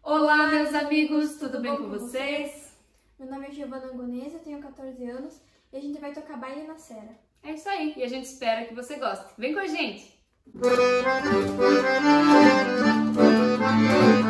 Olá, meus amigos, tudo bem com vocês? Meu nome é Giovana Angonese, eu tenho 14 anos e a gente vai tocar baile na Serra. É isso aí, e a gente espera que você goste. Vem com a gente!